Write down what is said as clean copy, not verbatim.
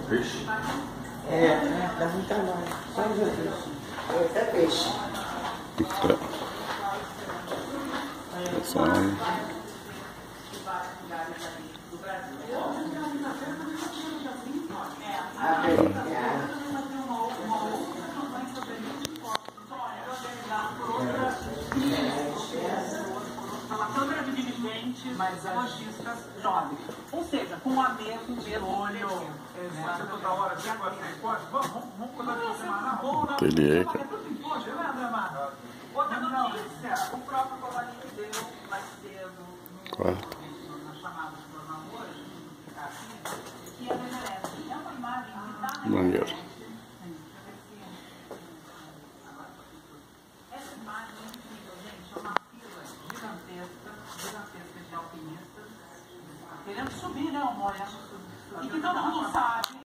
Peixe? Dá muito trabalho. Só Jesus. É peixe. Uma câmara de dirigentes, lojistas jovens. Ou seja, com a mesmo olho. Exato. Toda hora, vamos botar de semana. Ateliê. Outra notícia, o próprio Colarinho deu mais cedo na chamada de jornal hoje, que a DGS é uma imagem que está na Maneiro. Essa imagem é incrível, gente, é uma fila gigantesca de alpinistas querendo subir, né, o Moia? E que todo mundo sabe